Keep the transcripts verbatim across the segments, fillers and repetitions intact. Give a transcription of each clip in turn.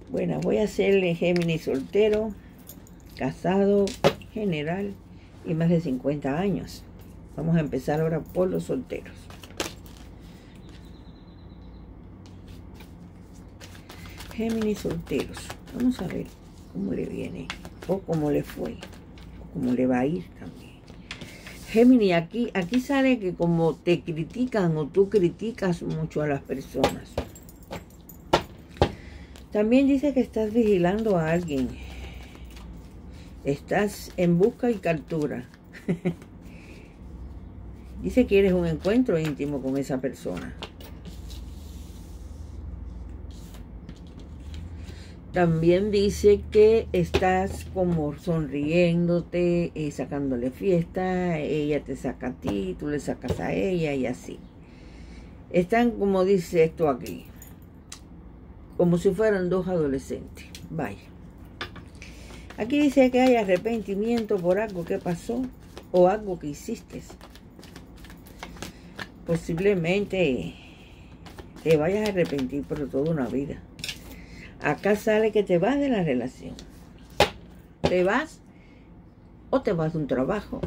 Bueno, voy a hacerle Géminis soltero, casado, general y más de cincuenta años. Vamos a empezar ahora por los solteros. Géminis solteros. Vamos a ver cómo le viene, o cómo le fue, o cómo le va a ir también. Géminis, aquí, aquí sale que como te critican o tú criticas mucho a las personas. También dice que estás vigilando a alguien. Estás en busca y captura. Dice que quieres un encuentro íntimo con esa persona. También dice que estás como sonriéndote, eh, sacándole fiesta, ella te saca a ti, tú le sacas a ella y así. Están, como dice esto aquí, como si fueran dos adolescentes. Vaya. Aquí dice que hay arrepentimiento por algo que pasó o algo que hiciste. Posiblemente te vayas a arrepentir por toda una vida. Acá sale que te vas de la relación. Te vas o te vas de un trabajo.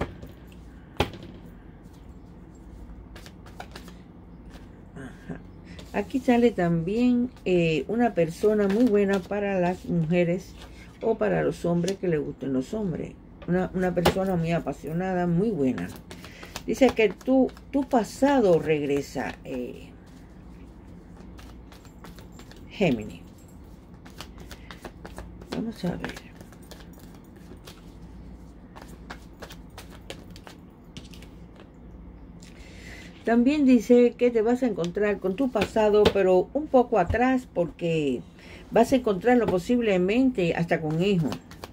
Ajá. Aquí sale también eh, una persona muy buena para las mujeres o para los hombres que les gusten los hombres. Una, una persona muy apasionada, muy buena. Dice que tu, tu pasado regresa, eh, Géminis. Vamos a ver. También dice que te vas a encontrar con tu pasado, pero un poco atrás, porque vas a encontrarlo posiblemente hasta con hijos.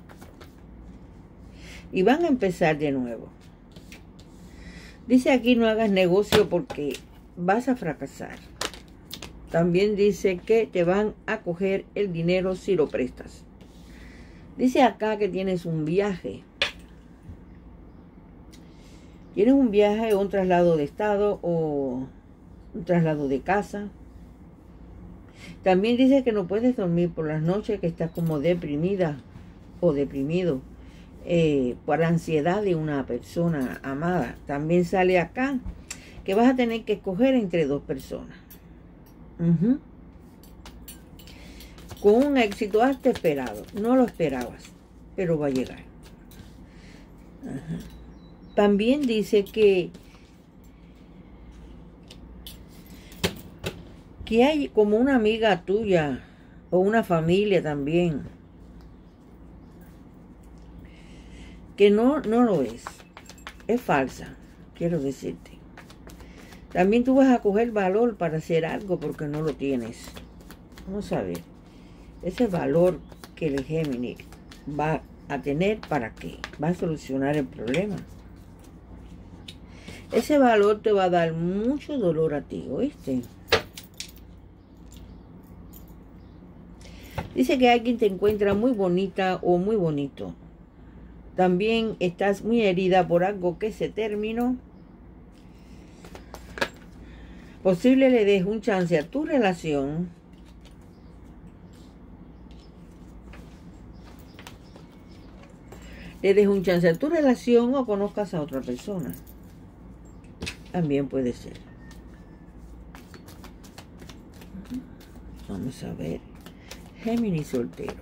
Y van a empezar de nuevo. Dice aquí no hagas negocio porque vas a fracasar. También dice que te van a coger el dinero si lo prestas. Dice acá que tienes un viaje. Tienes un viaje o un traslado de estado o un traslado de casa. También dice que no puedes dormir por las noches, que estás como deprimida o deprimido eh, por la ansiedad de una persona amada. También sale acá que vas a tener que escoger entre dos personas. Uh-huh. Con un éxito hasta esperado. No lo esperabas, pero va a llegar. Uh-huh. También dice que, que hay como una amiga tuya o una familia también que no, no lo es. Es falsa, quiero decirte. También tú vas a coger valor para hacer algo porque no lo tienes. Vamos a ver. Ese valor que el Géminis va a tener, ¿para qué? Va a solucionar el problema. Ese valor te va a dar mucho dolor a ti, ¿oíste? Dice que alguien te encuentra muy bonita o muy bonito. También estás muy herida por algo que se terminó. Posible le des un chance a tu relación. Le des un chance a tu relación o conozcas a otra persona. También puede ser. Vamos a ver. Géminis soltero.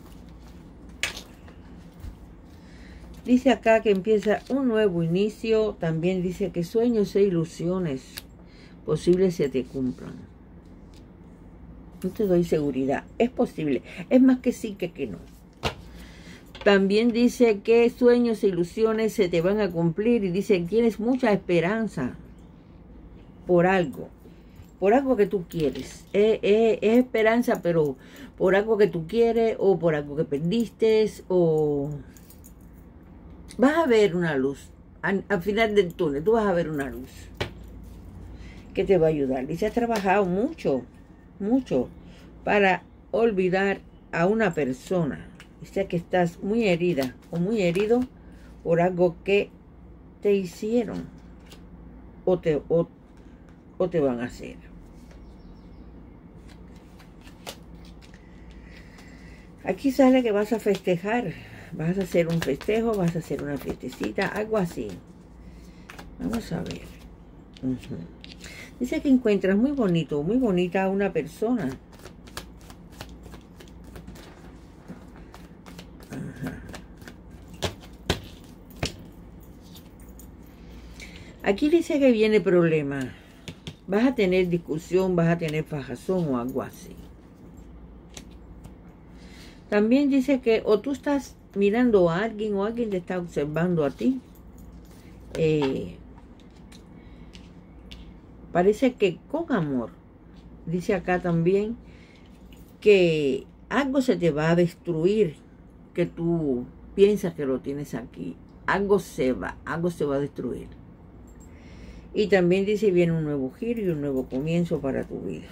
Dice acá que empieza un nuevo inicio. También dice que sueños e ilusiones posibles se te cumplan. No te doy seguridad. Es posible. Es más que sí que que no. También dice que sueños e ilusiones se te van a cumplir. Y dice que tienes mucha esperanza por algo. Por algo que tú quieres. Es, es, es esperanza, pero por algo que tú quieres o por algo que perdiste o... Vas a ver una luz. Al, al final del túnel tú vas a ver una luz que te va a ayudar. Dice, has trabajado mucho, mucho para olvidar a una persona. Dice que estás muy herida o muy herido por algo que te hicieron o te, o, o te van a hacer. Aquí sale que vas a festejar, vas a hacer un festejo, vas a hacer una fiestecita, algo así. Vamos a ver. Uh-huh. Dice que encuentras muy bonito, muy bonita a una persona. Ajá. Aquí dice que viene problema. Vas a tener discusión, vas a tener fajazón o algo así. También dice que o tú estás mirando a alguien o alguien te está observando a ti. Eh, parece que con amor. Dice acá también que algo se te va a destruir, que tú piensas que lo tienes aquí. Algo se va, algo se va a destruir. Y también dice viene un nuevo giro y un nuevo comienzo para tu vida.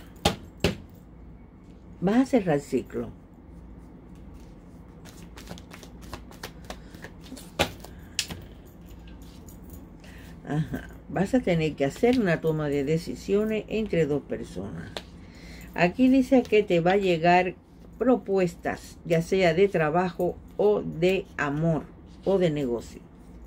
Vas a cerrar el ciclo. Ajá. Vas a tener que hacer una toma de decisiones entre dos personas. Aquí dice que te va a llegar propuestas, ya sea de trabajo o de amor o de negocio.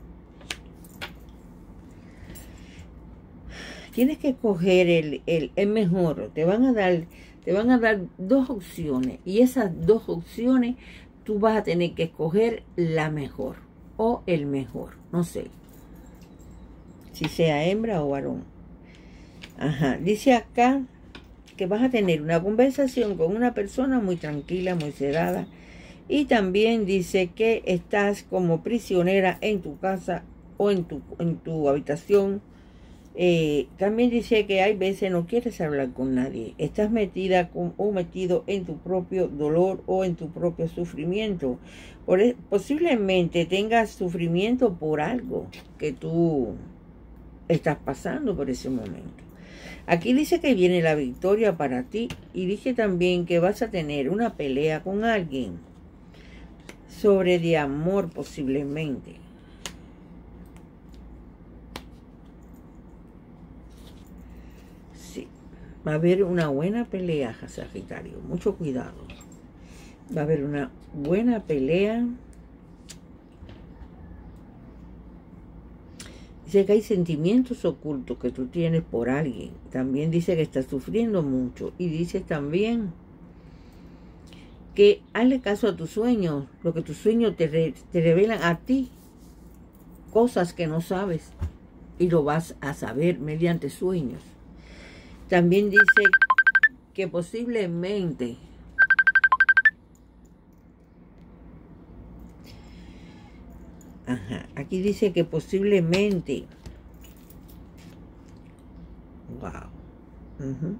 Tienes que escoger el, el, el mejor. Te van a dar, te van a dar dos opciones. Y esas dos opciones tú vas a tener que escoger la mejor o el mejor. No sé. Si sea hembra o varón. Ajá. Dice acá que vas a tener una conversación con una persona muy tranquila, muy sedada. Y también dice que estás como prisionera en tu casa o en tu, en tu habitación. Eh, también dice que hay veces no quieres hablar con nadie. Estás metida con, o metido en tu propio dolor o en tu propio sufrimiento. Por, posiblemente tengas sufrimiento por algo que tú estás pasando por ese momento. Aquí dice que viene la victoria para ti y dice también que vas a tener una pelea con alguien sobre de amor posiblemente. Sí, va a haber una buena pelea, Sagitario, mucho cuidado. Va a haber una buena pelea. Dice que hay sentimientos ocultos que tú tienes por alguien. También dice que estás sufriendo mucho. Y dice también que hazle caso a tus sueños. Lo que tus sueños te, re, te revelan a ti. Cosas que no sabes. Y lo vas a saber mediante sueños. También dice que posiblemente Ajá. Aquí dice que posiblemente. Wow. Uh-huh.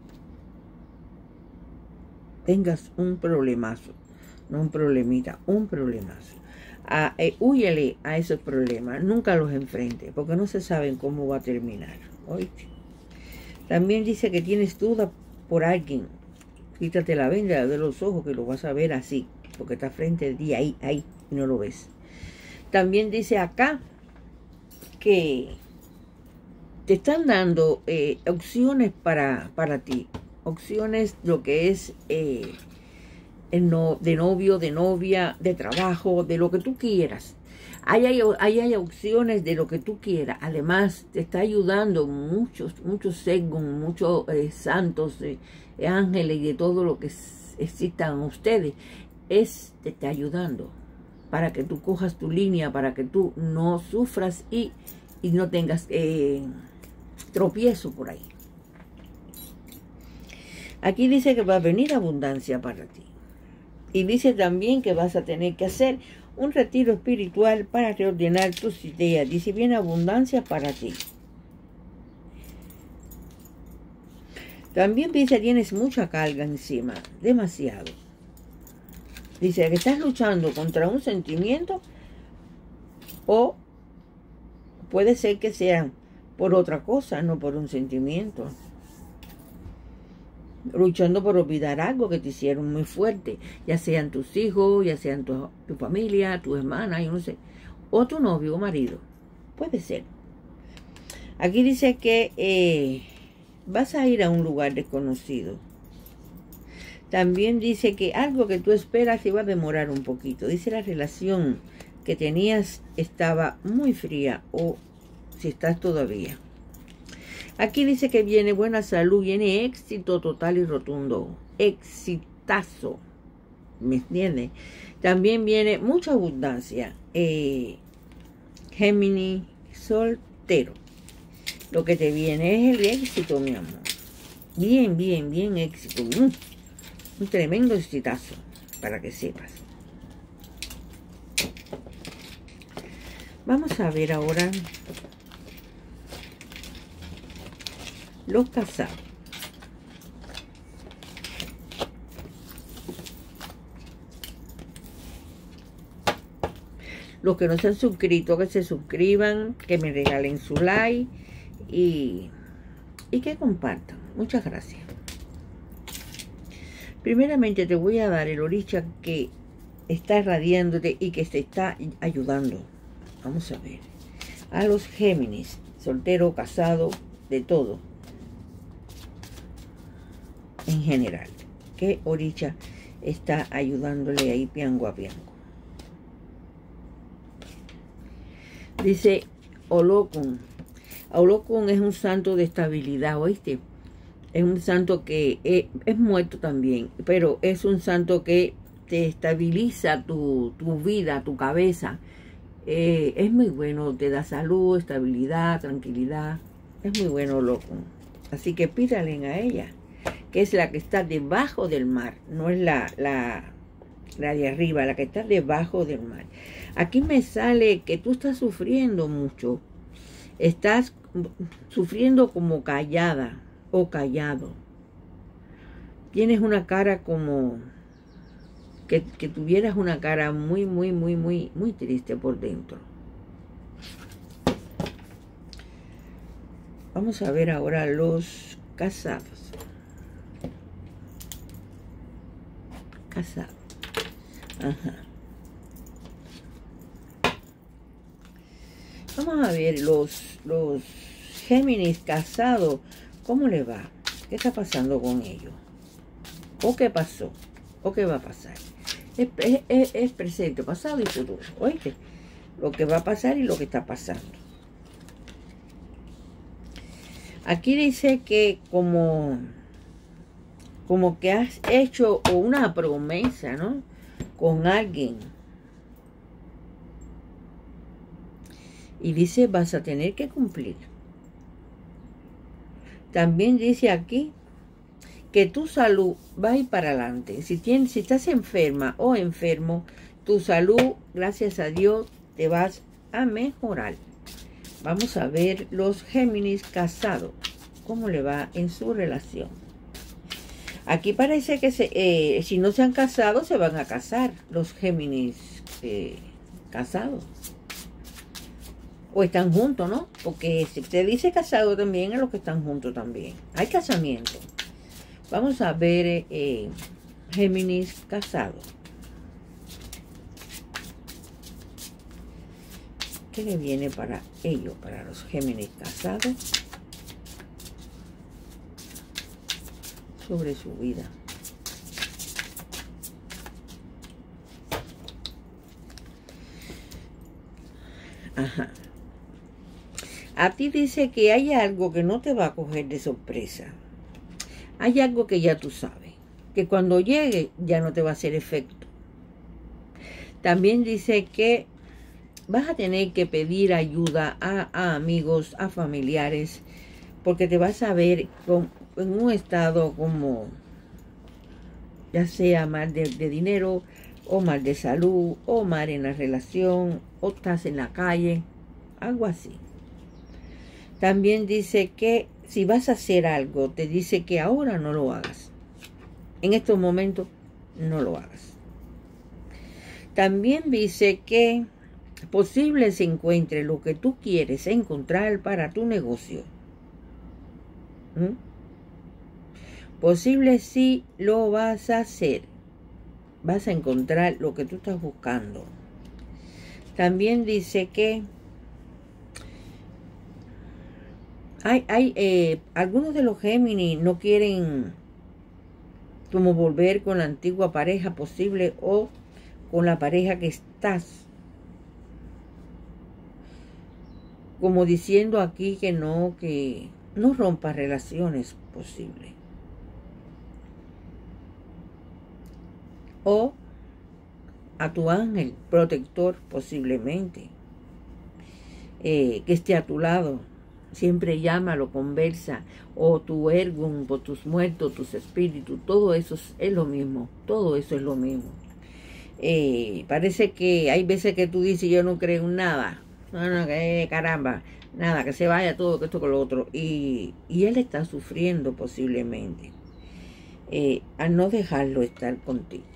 Tengas un problemazo. No un problemita, un problemazo. Ah, eh, húyele a esos problemas. Nunca los enfrente, porque no se saben cómo va a terminar. ¿Oíste? También dice que tienes duda por alguien. Quítate la venda de los ojos, que lo vas a ver así, porque está frente de ti, ahí, ahí, y no lo ves. También dice acá que te están dando eh, opciones para, para ti. Opciones, lo que es eh, el no, de novio, de novia, de trabajo, de lo que tú quieras. Ahí hay, ahí hay opciones de lo que tú quieras. Además, te está ayudando muchos, muchos según, muchos eh, santos, eh, ángeles y de todo lo que existan ustedes. Es, te está ayudando para que tú cojas tu línea, para que tú no sufras y, y no tengas eh, tropiezo por ahí. Aquí dice que va a venir abundancia para ti. Y dice también que vas a tener que hacer un retiro espiritual para reordenar tus ideas. Dice, viene abundancia para ti. También dice, tienes mucha carga encima, demasiado. Dice que estás luchando contra un sentimiento o puede ser que sea por otra cosa, no por un sentimiento. Luchando por olvidar algo que te hicieron muy fuerte, ya sean tus hijos, ya sean tu, tu familia, tu hermana, yo no sé, o tu novio o marido, puede ser. Aquí dice que eh, vas a ir a un lugar desconocido. También dice que algo que tú esperas se va a demorar un poquito. Dice la relación que tenías estaba muy fría o si estás todavía. Aquí dice que viene buena salud, viene éxito total y rotundo. Exitazo. ¿Me entiendes? También viene mucha abundancia. Eh, Géminis soltero. Lo que te viene es el éxito, mi amor. Bien, bien, bien éxito. Mm, un tremendo exitazo, para que sepas. Vamos a ver ahora los casados. Los que no se han suscrito, que se suscriban, que me regalen su like y, y que compartan. Muchas gracias. Primeramente te voy a dar el oricha que está irradiándote y que te está ayudando. Vamos a ver. A los Géminis, soltero, casado, de todo. En general. ¿Qué oricha está ayudándole ahí piango a piango? Dice Olokun. Olokun es un santo de estabilidad, ¿oíste? Es un santo que es, es muerto también, pero es un santo que te estabiliza tu, tu vida, tu cabeza. Eh, es muy bueno, te da salud, estabilidad, tranquilidad. Es muy bueno, loco. Así que pídale a ella, que es la que está debajo del mar, no es la, la, la de arriba, la que está debajo del mar. Aquí me sale que tú estás sufriendo mucho, estás sufriendo como callada o callado. Tienes una cara como que, que tuvieras una cara muy, muy, muy, muy, muy triste por dentro. Vamos a ver ahora los casados. Casados. Ajá. Vamos a ver los, los Géminis casados. ¿Cómo le va? ¿Qué está pasando con ellos? ¿O qué pasó? ¿O qué va a pasar? Es, es, es presente, pasado y futuro. ¿Oíste? Lo que va a pasar y lo que está pasando. Aquí dice que como, como que has hecho una promesa, ¿no? Con alguien. Y dice, vas a tener que cumplir. También dice aquí que tu salud va a ir para adelante. Si, tienes, si estás enferma o enfermo, tu salud, gracias a Dios, te vas a mejorar. Vamos a ver los Géminis casados. ¿Cómo le va en su relación? Aquí parece que se, eh, si no se han casado, se van a casar los Géminis eh, casados. O están juntos, ¿no? Porque si usted dice casado también, es los que están juntos también. Hay casamiento. Vamos a ver eh, Géminis casado. ¿Qué le viene para ellos, para los Géminis casados? Sobre su vida. Ajá. A ti dice que hay algo que no te va a coger de sorpresa. Hay algo que ya tú sabes, que cuando llegue ya no te va a hacer efecto. También dice que vas a tener que pedir ayuda a, a amigos, a familiares, porque te vas a ver con, en un estado como, ya sea mal de, de dinero, o mal de salud, o mal en la relación, o estás en la calle, algo así. También dice que si vas a hacer algo, te dice que ahora no lo hagas. En estos momentos, no lo hagas. También dice que posible se encuentre lo que tú quieres encontrar para tu negocio. ¿Mm? Posible sí lo vas a hacer. Vas a encontrar lo que tú estás buscando. También dice que hay, hay eh, algunos de los Géminis no quieren, como volver con la antigua pareja posible o con la pareja que estás. Como diciendo aquí que no, que no rompas relaciones posible. O a tu ángel protector posiblemente, eh, que esté a tu lado. Siempre llámalo, conversa, o tu ergun, o tus muertos, tus espíritus, todo eso es, es lo mismo, todo eso es lo mismo. Eh, parece que hay veces que tú dices, yo no creo en nada, no, no, que caramba, nada, que se vaya todo, que esto con lo otro, y, y él está sufriendo posiblemente, eh, a no dejarlo estar contigo.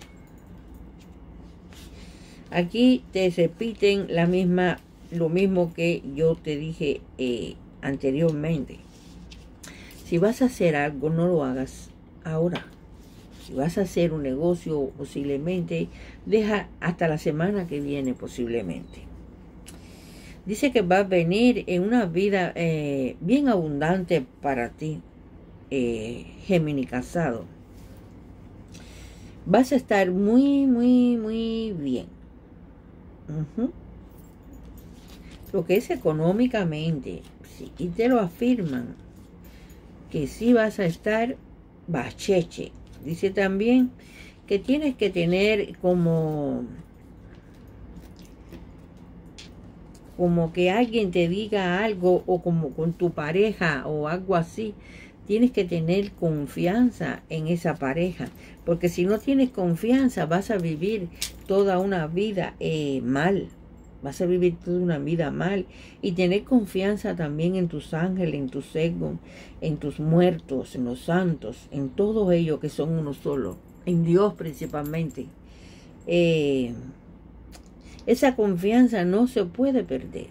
Aquí te repiten la misma, lo mismo que yo te dije eh, anteriormente. Si vas a hacer algo, no lo hagas ahora. Si vas a hacer un negocio, posiblemente, deja hasta la semana que viene, posiblemente. Dice que va a venir en una vida eh, bien abundante para ti, eh, Géminis casado. Vas a estar muy, muy, muy bien. Uh-huh. Lo que es económicamente, sí, y te lo afirman, que sí vas a estar bacheche. Dice también que tienes que tener como, como que alguien te diga algo, o como con tu pareja o algo así. Tienes que tener confianza en esa pareja, porque si no tienes confianza vas a vivir toda una vida eh, mal. Vas a vivir toda una vida mal, y tener confianza también en tus ángeles, en tus egos, en tus muertos, en los santos, en todos ellos que son uno solo, en Dios principalmente. Eh, esa confianza no se puede perder.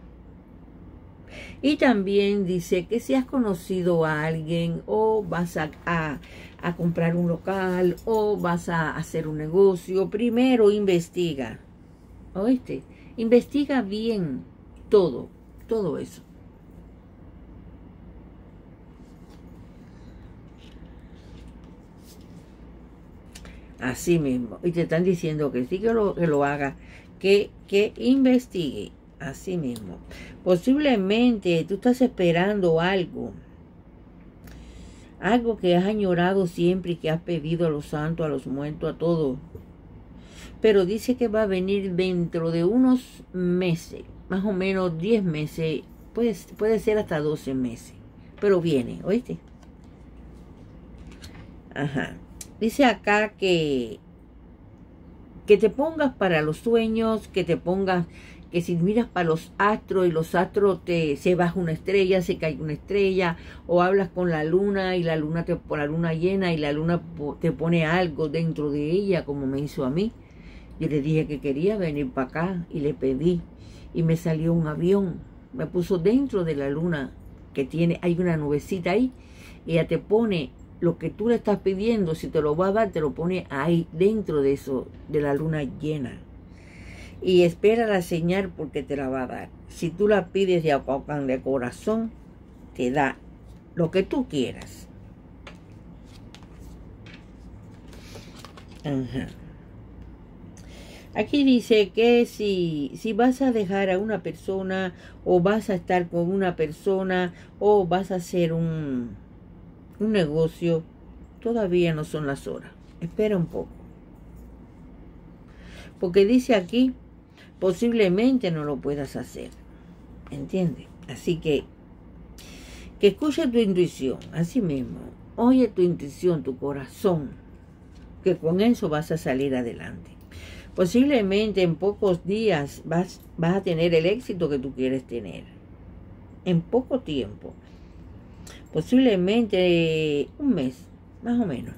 Y también dice que si has conocido a alguien, o vas a, a, a comprar un local, o vas a hacer un negocio, primero investiga. ¿Oíste? Investiga bien todo, todo eso. Así mismo. Y te están diciendo que sí, que lo, que lo haga, que, que investigue. Así mismo. Posiblemente tú estás esperando algo. Algo que has añorado siempre y que has pedido a los santos, a los muertos, a todos. Pero dice que va a venir dentro de unos meses, más o menos diez meses, puede, puede ser hasta doce meses, pero viene, ¿oíste? Ajá. Dice acá que, que te pongas para los sueños, que te pongas, que si miras para los astros y los astros te se baja una estrella, se cae una estrella, o hablas con la luna y la luna te la luna llena y la luna te pone algo dentro de ella, como me hizo a mí. Yo le dije que quería venir para acá y le pedí, y me salió un avión, me puso dentro de la luna, que tiene, hay una nubecita ahí, y ella te pone lo que tú le estás pidiendo. Si te lo va a dar, te lo pone ahí dentro de eso, de la luna llena, y espera la señal porque te la va a dar. Si tú la pides de, de corazón, te da lo que tú quieras. Ajá. Aquí dice que si, si vas a dejar a una persona, o vas a estar con una persona, o vas a hacer un, un negocio, todavía no son las horas. Espera un poco. Porque dice aquí, posiblemente no lo puedas hacer. ¿Entiendes? Así que, que escuche tu intuición, así mismo. Oye tu intuición, tu corazón, que con eso vas a salir adelante. Posiblemente en pocos días vas, vas a tener el éxito que tú quieres tener. En poco tiempo. Posiblemente un mes, más o menos.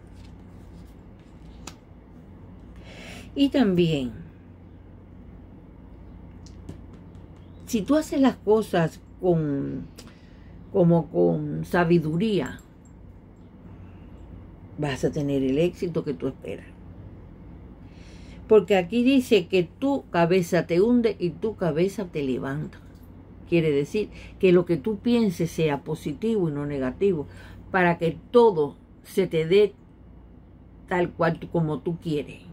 Y también, si tú haces las cosas con, como con sabiduría, vas a tener el éxito que tú esperas. Porque aquí dice que tu cabeza te hunde y tu cabeza te levanta. Quiere decir que lo que tú pienses sea positivo y no negativo, para que todo se te dé tal cual como tú quieres.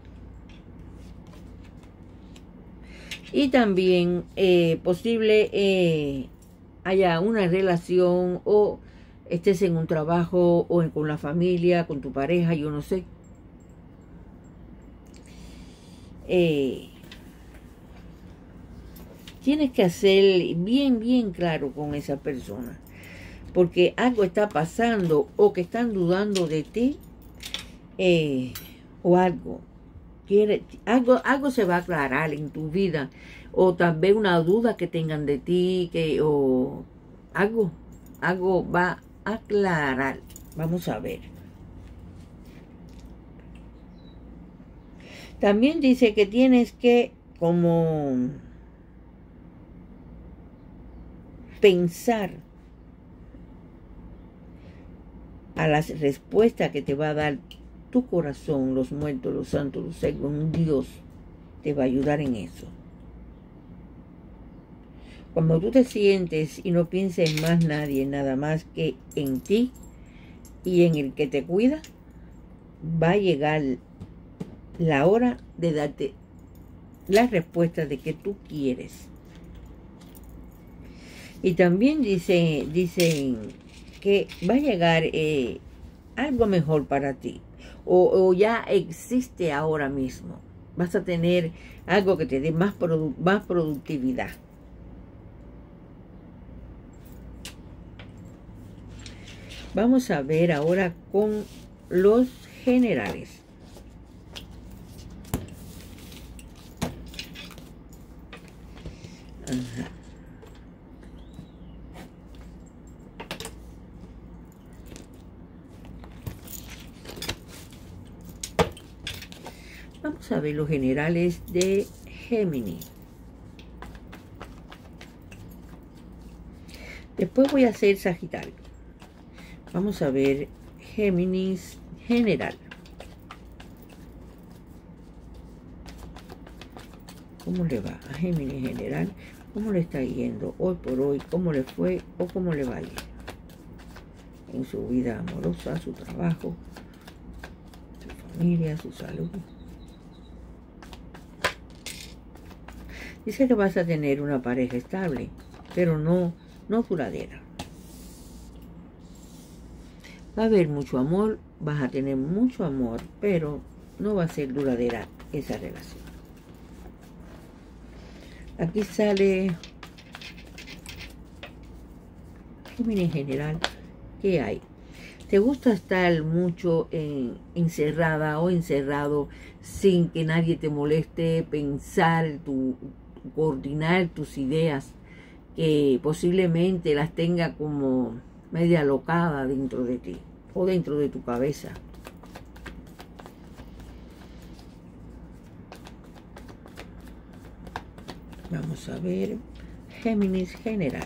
Y también eh, posible eh, haya una relación o estés en un trabajo o en, con la familia, con tu pareja, yo no sé. Eh, tienes que hacer bien, bien claro con esa persona. Porque algo está pasando o que están dudando de ti eh, o algo. Quiere, algo, algo se va a aclarar en tu vida, o tal vez una duda que tengan de ti, que, o algo, algo va a aclarar. Vamos a ver. También dice que tienes que como pensar a las respuestas que te va a dar tu corazón, los muertos, los santos, los ciegos. Dios te va a ayudar en eso. Cuando tú te sientes y no pienses en más nadie, nada más que en ti y en el que te cuida, va a llegar la hora de darte las respuestas de que tú quieres. Y también dice, dicen que va a llegar eh, algo mejor para ti. O, o ya existe ahora mismo. Vas a tener algo que te dé más, produ más productividad. Vamos a ver ahora con los generales. Ajá. Vamos a ver los generales de Géminis. Después voy a hacer Sagitario. Vamos a ver Géminis general. ¿Cómo le va a Géminis general? ¿Cómo le está yendo hoy por hoy? ¿Cómo le fue o cómo le va a ir en su vida amorosa, su trabajo, su familia, su salud? Dice que vas a tener una pareja estable, pero no, no duradera. Va a haber mucho amor, vas a tener mucho amor, pero no va a ser duradera esa relación. Aquí sale Géminis general. ¿Qué hay? ¿Te gusta estar mucho en, encerrada o encerrado sin que nadie te moleste, pensar, tu, coordinar tus ideas, que posiblemente las tenga como media alocada dentro de ti o dentro de tu cabeza? Vamos a ver Géminis general.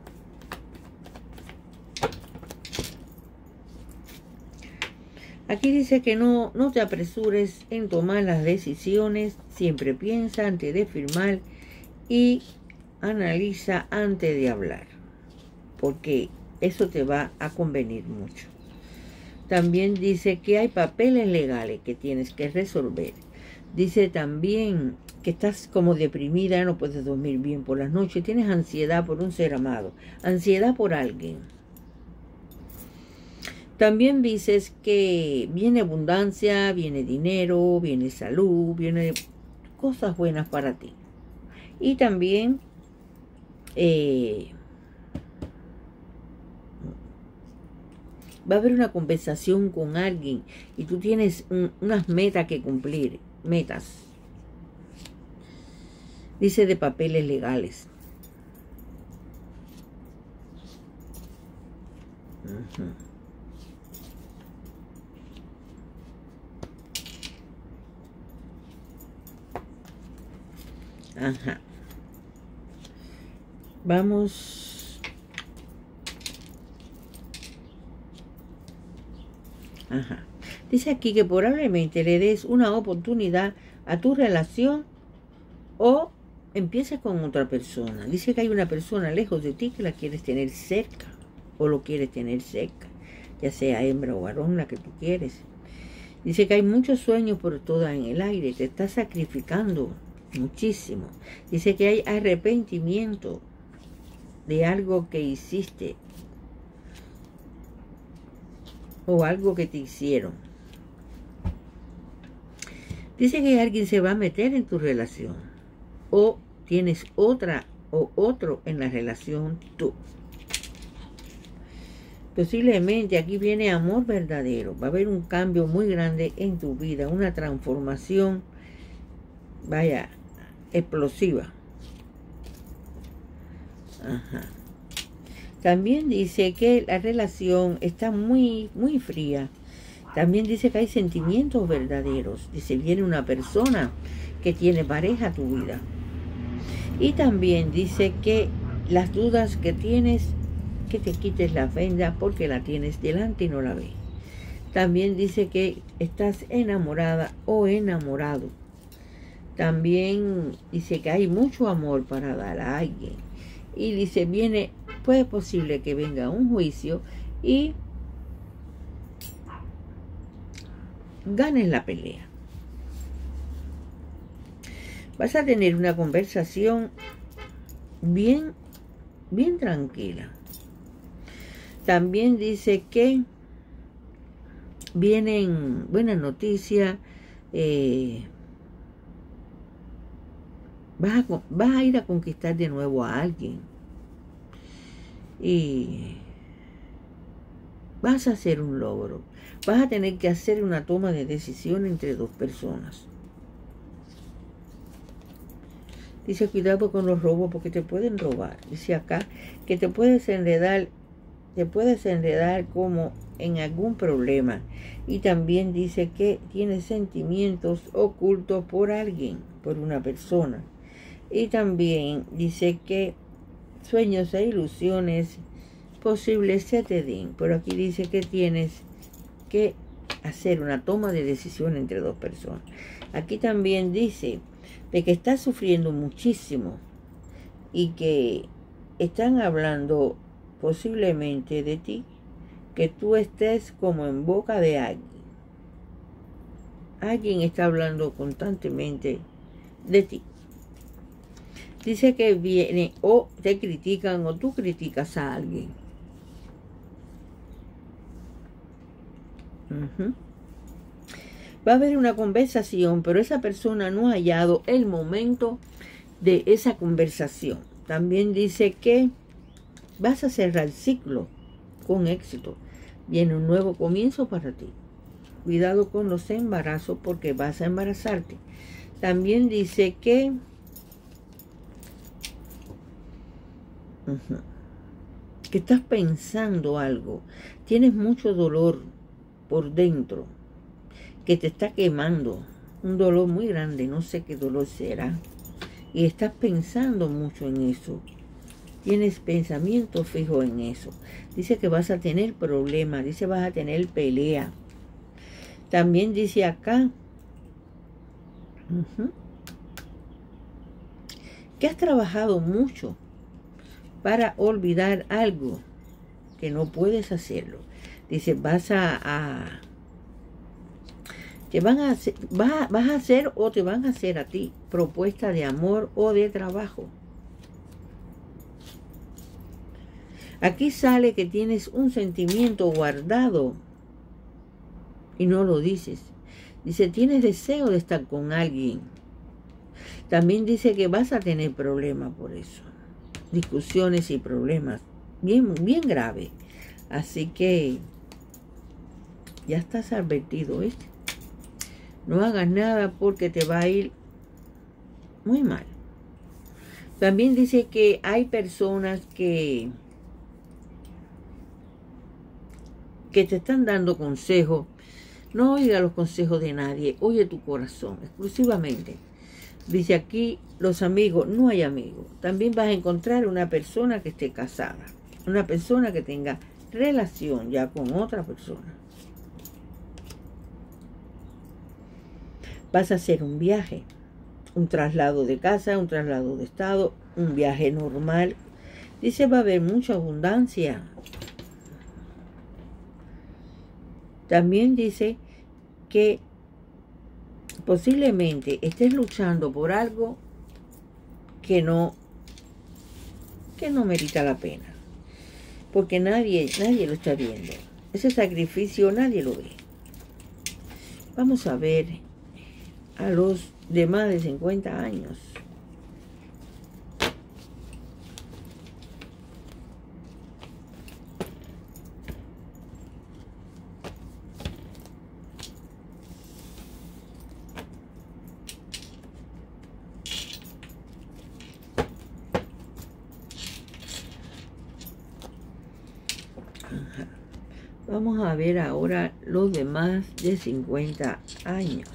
Aquí dice que no, no te apresures en tomar las decisiones, siempre piensa antes de firmar y analiza antes de hablar, porque eso te va a convenir mucho. También dice que hay papeles legales que tienes que resolver. Dice también que estás como deprimida, no puedes dormir bien por las noches, tienes ansiedad por un ser amado, ansiedad por alguien. También dices que viene abundancia, viene dinero, viene salud, viene cosas buenas para ti. Y también eh, va a haber una conversación con alguien y tú tienes un, unas metas que cumplir, metas. Dice de papeles legales. Uh-huh. Ajá. Vamos. Ajá. Dice aquí que probablemente le des una oportunidad a tu relación o empieces con otra persona. Dice que hay una persona lejos de ti que la quieres tener cerca o lo quieres tener cerca, ya sea hembra o varón, la que tú quieres. Dice que hay muchos sueños por todas en el aire. Te estás sacrificando muchísimo. Dice que hay arrepentimiento de algo que hiciste o algo que te hicieron. Dice que alguien se va a meter en tu relación o tienes otra o otro en la relación tú. Posiblemente aquí viene amor verdadero. Va a haber un cambio muy grande en tu vida, una transformación, vaya, explosiva. Ajá. También dice que la relación está muy, muy fría. También dice que hay sentimientos verdaderos. Dice, viene una persona que tiene pareja a tu vida. Y también dice que las dudas que tienes, que te quites la venda porque la tienes delante y no la ves. También dice que estás enamorada o enamorado. También dice que hay mucho amor para dar a alguien. Y dice, viene, pues es posible que venga un juicio y ganes la pelea. Vas a tener una conversación bien, bien tranquila. También dice que vienen buenas noticias. Eh, vas, a, vas a ir a conquistar de nuevo a alguien. Y vas a hacer un logro. Vas a tener que hacer una toma de decisión entre dos personas. Dice, cuidado con los robos porque te pueden robar. Dice acá que te puedes enredar, te puedes enredar como en algún problema. Y también dice que tienes sentimientos ocultos por alguien, por una persona. Y también dice que sueños e ilusiones posibles se te den. Pero aquí dice que tienes que hacer una toma de decisión entre dos personas. Aquí también dice de que estás sufriendo muchísimo y que están hablando posiblemente de ti, que tú estés como en boca de alguien. Alguien está hablando constantemente de ti. Dice que viene o te critican o tú criticas a alguien. Uh-huh. Va a haber una conversación, pero esa persona no ha hallado el momento de esa conversación. También dice que vas a cerrar el ciclo con éxito. Viene un nuevo comienzo para ti. Cuidado con los embarazos porque vas a embarazarte. También dice que uh-huh, que estás pensando algo. Tienes mucho dolor por dentro que te está quemando, un dolor muy grande, no sé qué dolor será, y estás pensando mucho en eso, tienes pensamiento fijo en eso. Dice que vas a tener problemas, dice vas a tener pelea. También dice acá uh-huh, que has trabajado mucho para olvidar algo que no puedes hacerlo. Dice, vas a, a te van a hacer, vas, vas a hacer o te van a hacer a ti propuesta de amor o de trabajo. Aquí sale que tienes un sentimiento guardado y no lo dices. Dice, tienes deseo de estar con alguien. También dice que vas a tener problemas por eso. Discusiones y problemas bien, bien graves. Así que ya estás advertido, ¿viste? No hagas nada porque te va a ir muy mal. También dice que hay personas que, que te están dando consejos. No oiga los consejos de nadie. Oye tu corazón exclusivamente. Dice aquí, los amigos, no hay amigos. También vas a encontrar una persona que esté casada. Una persona que tenga relación ya con otra persona. Vas a hacer un viaje, un traslado de casa, un traslado de estado, un viaje normal. Dice, va a haber mucha abundancia. También dice que posiblemente estés luchando por algo que no, que no merita la pena. Porque nadie, nadie lo está viendo. Ese sacrificio nadie lo ve. Vamos a ver a los de más de cincuenta años. Vamos a ver ahora los de más de cincuenta años.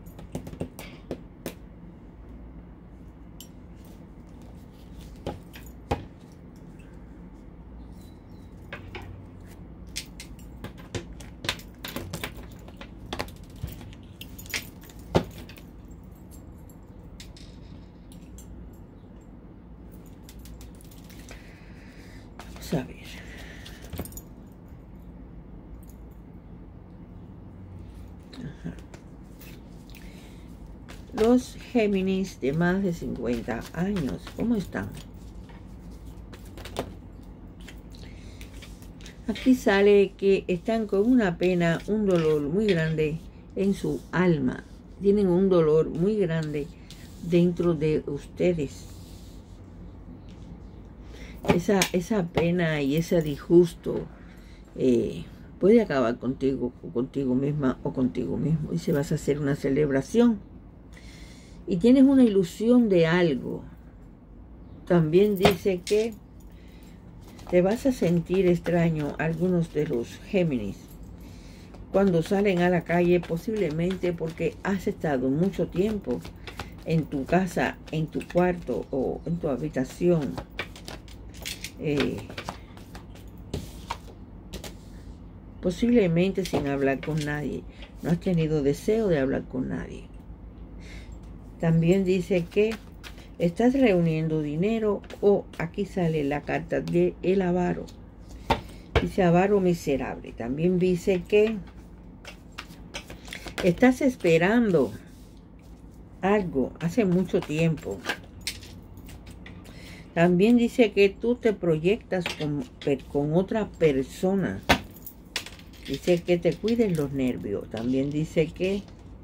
Vamos a ver. Los Géminis de más de cincuenta años, ¿cómo están? Aquí sale que están con una pena, un dolor muy grande en su alma. Tienen un dolor muy grande dentro de ustedes. Esa, esa pena y ese disgusto eh, puede acabar contigo, o contigo misma o contigo mismo. Y se vas a hacer una celebración. Y tienes una ilusión de algo. También dice que te vas a sentir extraño, algunos de los Géminis, cuando salen a la calle, posiblemente porque has estado mucho tiempo en tu casa, en tu cuarto o en tu habitación. Eh, posiblemente sin hablar con nadie. No has tenido deseo de hablar con nadie. También dice que estás reuniendo dinero, o aquí sale la carta de el avaro. Dice avaro miserable. También dice que estás esperando algo hace mucho tiempo. También dice que tú te proyectas con, con otra persona. Dice que te cuides los nervios. También dice que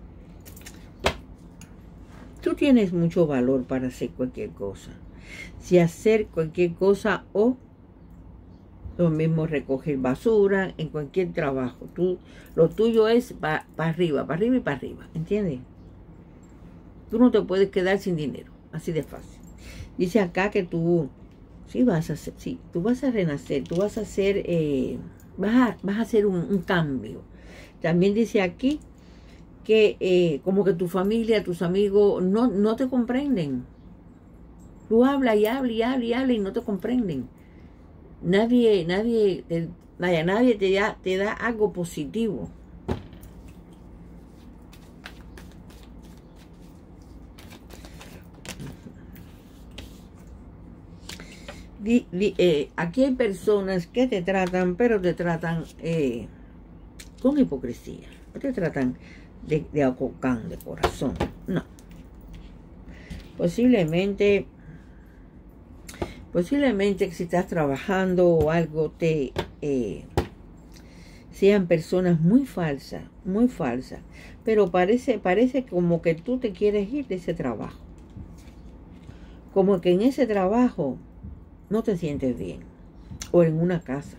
tú tienes mucho valor para hacer cualquier cosa. Si hacer cualquier cosa o lo mismo recoger basura en cualquier trabajo. Tú, lo tuyo es para pa arriba, para arriba y para arriba. ¿Entiendes? Tú no te puedes quedar sin dinero. Así de fácil. Dice acá que tú, sí vas a hacer, sí, tú vas a renacer. Tú vas a hacer, eh, vas, a, vas a hacer un, un cambio. También dice aquí que eh, como que tu familia, tus amigos no, no te comprenden. Tú hablas y hablas y hablas y hablas y no te comprenden. Nadie, nadie, te, vaya, nadie te da, te da algo positivo. Di, di, eh, aquí hay personas que te tratan, pero te tratan eh, con hipocresía. No te tratan de, de acocán, de corazón. No. Posiblemente, posiblemente que si estás trabajando o algo, te eh, sean personas muy falsas, muy falsas. Pero parece, parece como que tú te quieres ir de ese trabajo. Como que en ese trabajo no te sientes bien. O en una casa.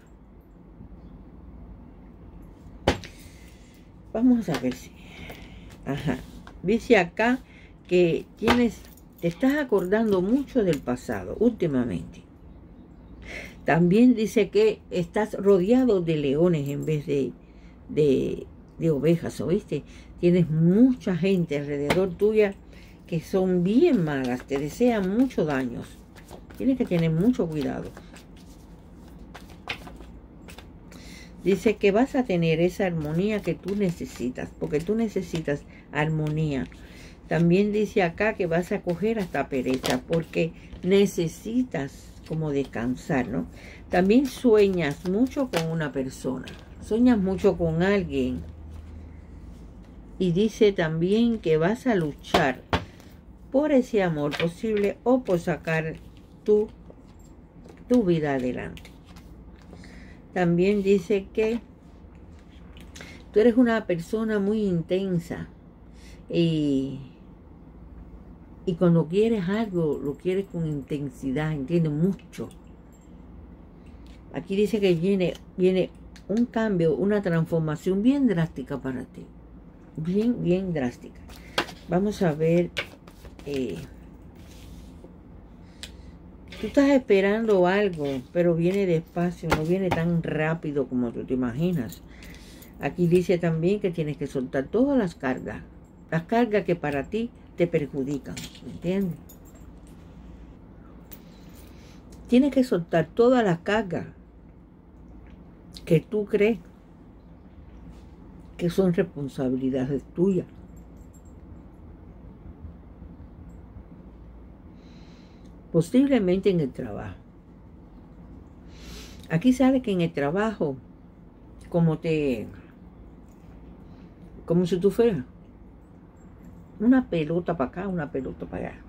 Vamos a ver si... Ajá. Dice acá que tienes, te estás acordando mucho del pasado últimamente. También dice que estás rodeado de leones en vez de, de, de ovejas, ¿oíste? Tienes mucha gente alrededor tuya que son bien malas, te desean mucho daños. Tienes que tener mucho cuidado. Dice que vas a tener esa armonía que tú necesitas, porque tú necesitas armonía. También dice acá que vas a coger hasta pereza, porque necesitas como descansar, ¿no? También sueñas mucho con una persona, sueñas mucho con alguien. Y dice también que vas a luchar por ese amor posible o por sacar tu, tu vida adelante. También dice que tú eres una persona muy intensa y, y cuando quieres algo, lo quieres con intensidad, entiendes, mucho. Aquí dice que viene, viene un cambio, una transformación bien drástica para ti. Bien, bien drástica. Vamos a ver. Eh, tú estás esperando algo, pero viene despacio, no viene tan rápido como tú te imaginas. Aquí dice también que tienes que soltar todas las cargas. Las cargas que para ti te perjudican. ¿Entiendes? Tienes que soltar todas las cargas que tú crees que son responsabilidades tuyas. Posiblemente en el trabajo. Aquí sale que en el trabajo, como te, como si tú fueras una pelota para acá, una pelota para allá.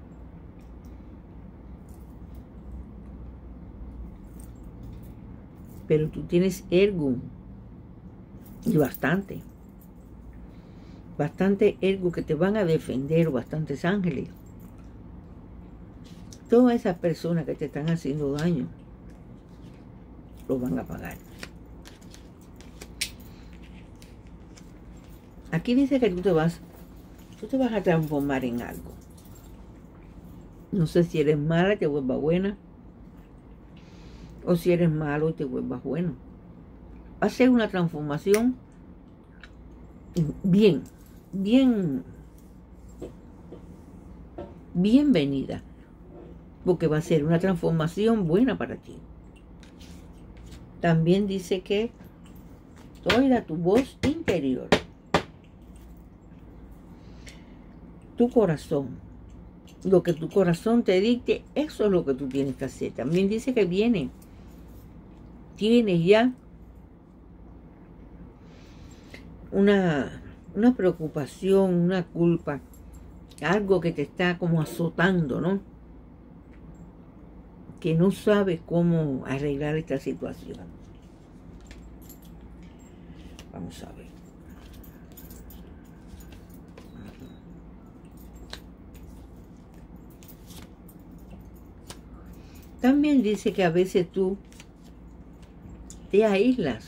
Pero tú tienes ego, y bastante, bastante ego que te van a defender, bastantes ángeles. Todas esas personas que te están haciendo daño, lo van a pagar. Aquí dice que tú te vas, tú te vas a transformar en algo. No sé si eres mala y te vuelvas buena, o si eres malo y te vuelvas bueno. Va a ser una transformación bien, bien, bienvenida, porque va a ser una transformación buena para ti. También dice que oiga tu voz interior, tu corazón, lo que tu corazón te dicte, eso es lo que tú tienes que hacer. También dice que viene, tienes ya una, una preocupación, una culpa, algo que te está como azotando, ¿no? Que no sabes cómo arreglar esta situación. Vamos a ver. También dice que a veces tú te aíslas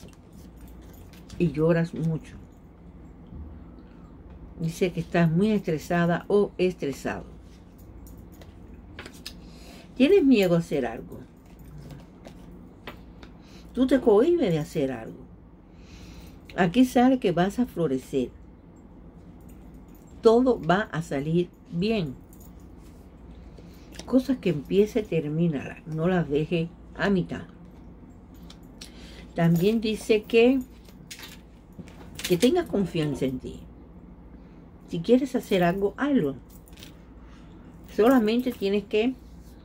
y lloras mucho. Dice que estás muy estresada o estresado. Tienes miedo a hacer algo. Tú te cohibes de hacer algo. Aquí sale que vas a florecer. Todo va a salir bien. Cosas que empiece, termínala. No las deje a mitad. También dice que, que tengas confianza en ti. Si quieres hacer algo, hazlo. Solamente tienes que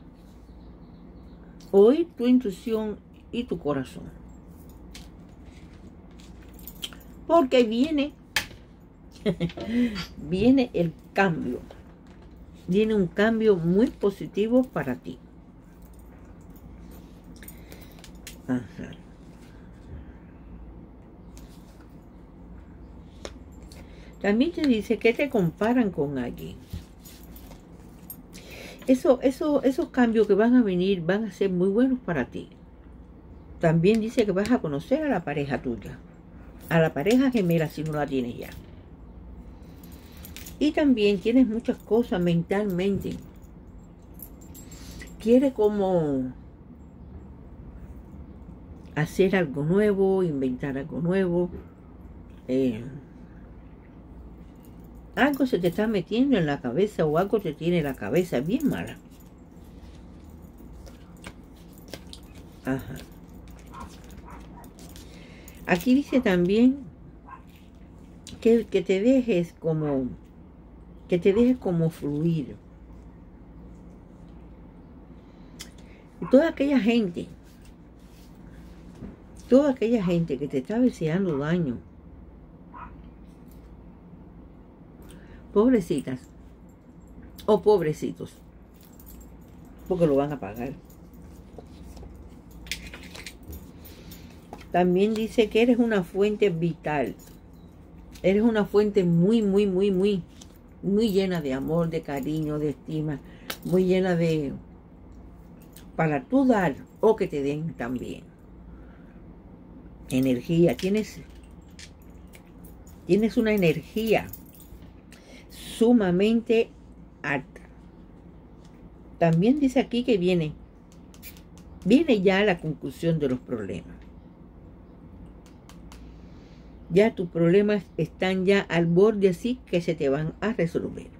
oír tu intuición y tu corazón. Porque viene, viene el cambio. Viene un cambio muy positivo para ti. Ajá. También te dice que te comparan con alguien. Eso, eso, esos cambios que van a venir van a ser muy buenos para ti. También dice que vas a conocer a la pareja tuya. A la pareja gemela si no la tienes ya. Y también tienes muchas cosas mentalmente. Quieres como hacer algo nuevo, inventar algo nuevo. Eh, algo se te está metiendo en la cabeza o algo te tiene la cabeza bien mala. Ajá. Aquí dice también que, que te dejes como, que te dejes como fluir. Y toda aquella gente, toda aquella gente que te está deseando daño, pobrecitas o pobrecitos, porque lo van a pagar. También dice que eres una fuente vital. Eres una fuente muy, muy, muy, muy, muy llena de amor, de cariño, de estima, muy llena de, para tú dar o que te den también. Energía, tienes, tienes una energía sumamente alta. También dice aquí que viene, viene ya la conclusión de los problemas. Ya tus problemas están ya al borde, así que se te van a resolver.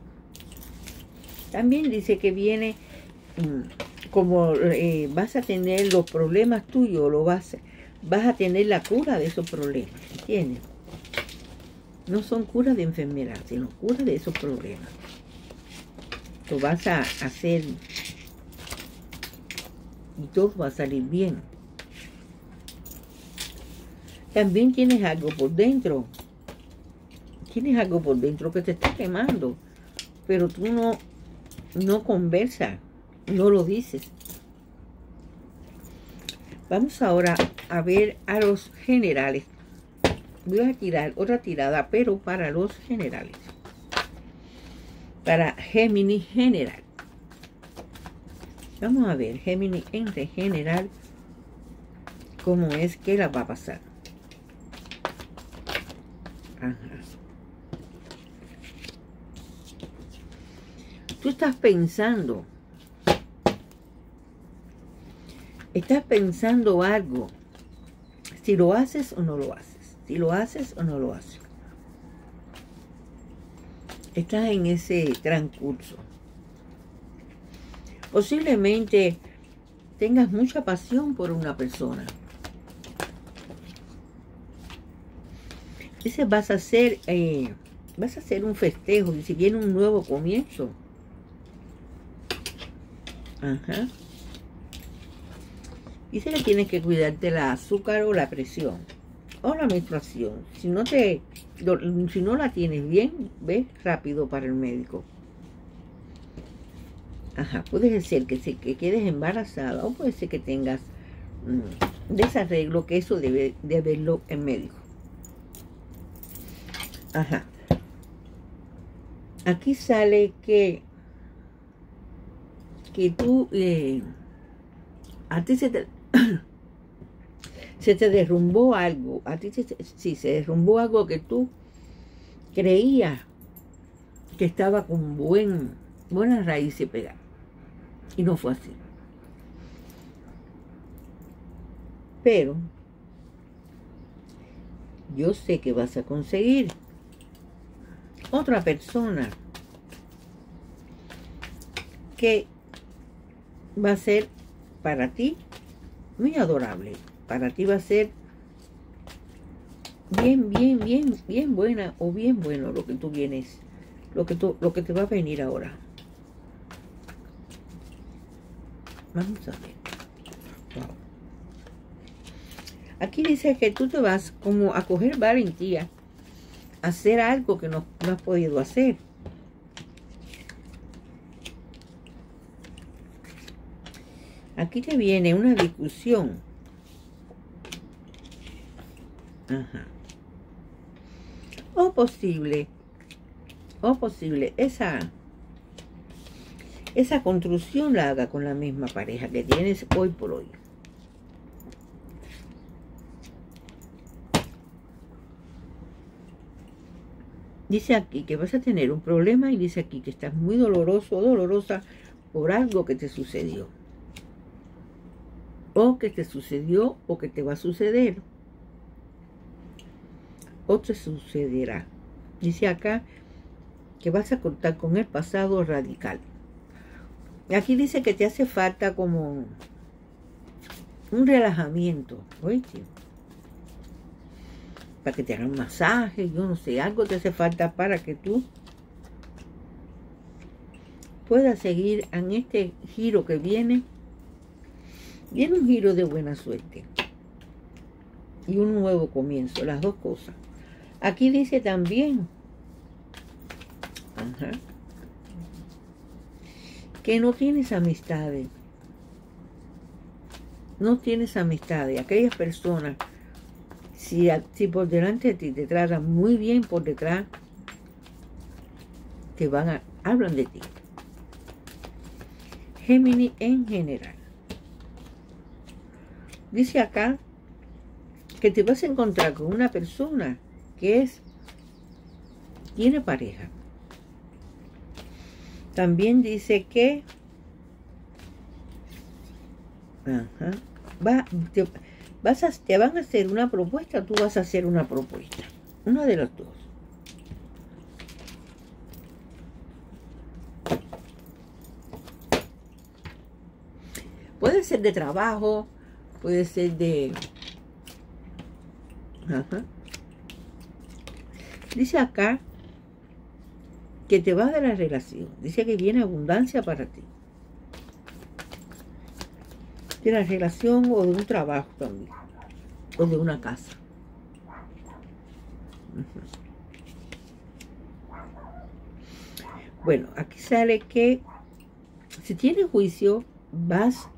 También dice que viene como eh, vas a tener los problemas tuyos, lo vas, vas a tener la cura de esos problemas, ¿entiendes? No son curas de enfermedad, sino curas de esos problemas. Lo vas a hacer y todo va a salir bien. También tienes algo por dentro. Tienes algo por dentro que te está quemando. Pero tú no, no conversas. No lo dices. Vamos ahora a ver a los generales. Voy a tirar otra tirada, pero para los generales. Para Géminis general. Vamos a ver, Géminis entre general, cómo es que la va a pasar. Ajá. Tú estás pensando, estás pensando algo, si lo haces o no lo haces, si lo haces o no lo haces. Estás en ese transcurso. Posiblemente tengas mucha pasión por una persona. Dice, vas a hacer, eh, vas a hacer un festejo, y si viene un nuevo comienzo. Ajá. Dice que tienes que cuidarte la azúcar o la presión o la menstruación. Si no te, si no la tienes bien, ve rápido para el médico. Ajá. Puede ser que, se, que quedes embarazada o puede ser que tengas mmm, desarreglo, que eso debe de verlo el médico. Ajá. Aquí sale que que tú eh, a ti se te se te derrumbó algo, a ti se, sí, se derrumbó algo que tú creías que estaba con buen buena raíz y pegada, y no fue así. Pero yo sé que vas a conseguir otra persona que va a ser para ti muy adorable. Para ti va a ser bien, bien, bien, bien buena o bien bueno lo que tú vienes, lo que, tú, lo que te va a venir ahora. Vamos a ver. Wow. Aquí dice que tú te vas como a coger valentía, a hacer algo que no, no has podido hacer. Aquí te viene una discusión. Ajá. O posible, o posible, esa, esa construcción la haga con la misma pareja que tienes hoy por hoy. Dice aquí que vas a tener un problema y dice aquí que estás muy doloroso o dolorosa por algo que te sucedió. O que te sucedió o que te va a suceder. O te sucederá. Dice acá que vas a cortar con el pasado radical. Aquí dice que te hace falta como un relajamiento, ¿oíste? Para que te hagan masaje, yo no sé, algo te hace falta para que tú puedas seguir en este giro que viene. Viene un giro de buena suerte y un nuevo comienzo, las dos cosas. Aquí dice también Ajá. Que no tienes amistades. No tienes amistades. Aquellas personas, si, si por delante de ti te tratan muy bien, por detrás te van a, hablan de ti. Géminis en general. Dice acá que te vas a encontrar con una persona que es, tiene pareja. También dice que ajá, va, te, vas a, te van a hacer una propuesta, tú vas a hacer una propuesta. Uno de los dos. Puede ser de trabajo, puede ser de... Ajá. Dice acá que te vas de la relación. Dice que viene abundancia para ti. De la relación o de un trabajo también. O de una casa. Uh-huh. Bueno, aquí sale que si tienes juicio, vas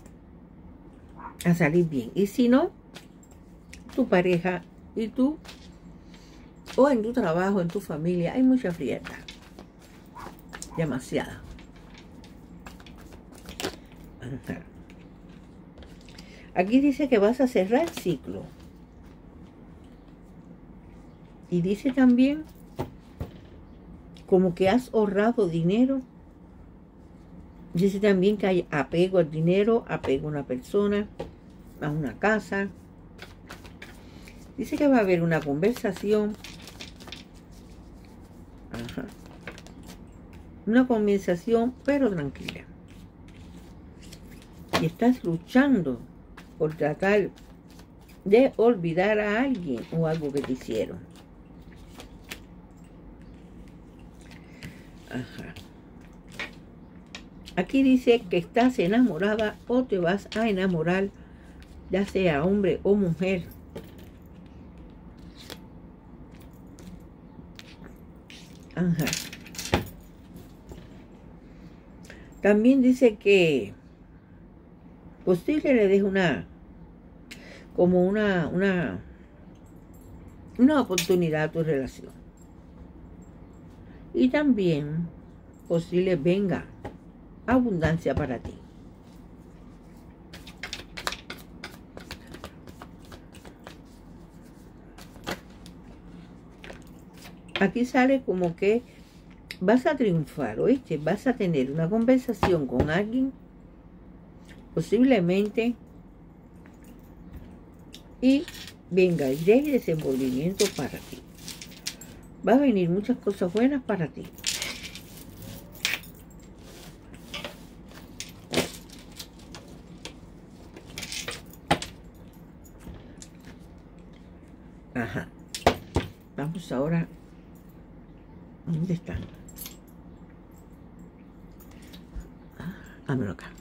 a salir bien. Y si no, tu pareja y tú, o en tu trabajo, en tu familia, hay mucha frialdad. Demasiada. Aquí dice que vas a cerrar el ciclo. Y dice también como que has ahorrado dinero. Dice también que hay apego al dinero, apego a una persona, a una casa. Dice que va a haber una conversación. Ajá. Una conversación, pero tranquila. Y estás luchando por tratar de olvidar a alguien o algo que te hicieron. Ajá. Aquí dice que estás enamorada o te vas a enamorar, ya sea hombre o mujer. Ajá. También dice que posible le des una, como una, una, una oportunidad a tu relación. Y también posible venga abundancia para ti. Aquí sale como que vas a triunfar, ¿oíste? Vas a tener una conversación con alguien, posiblemente, y venga idea y desenvolvimiento para ti. Va a venir muchas cosas buenas para ti. Ajá. Vamos ahora. ¿Dónde están? Ah, dámelo acá.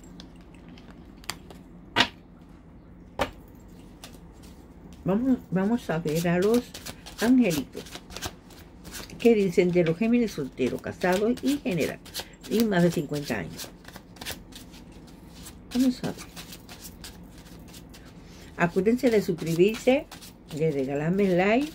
Vamos, vamos a ver a los angelitos. ¿Qué dicen de los Géminis solteros, casados y general? Y más de cincuenta años. Vamos a ver. Acuérdense de suscribirse, de regalarme like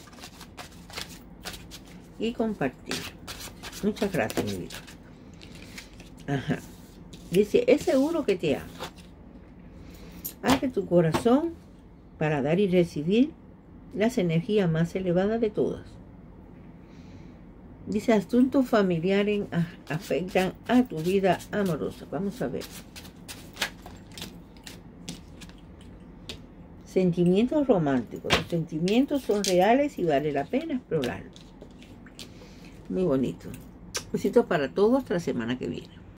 y compartir. Muchas gracias, mi vida. Ajá. Dice, es seguro que te ama. Abre tu corazón para dar y recibir las energías más elevadas de todas. Dice, asuntos familiares afectan a tu vida amorosa. Vamos a ver. Sentimientos románticos. Los sentimientos son reales y vale la pena explorarlos. Muy bonito. Besitos para todos hasta la semana que viene.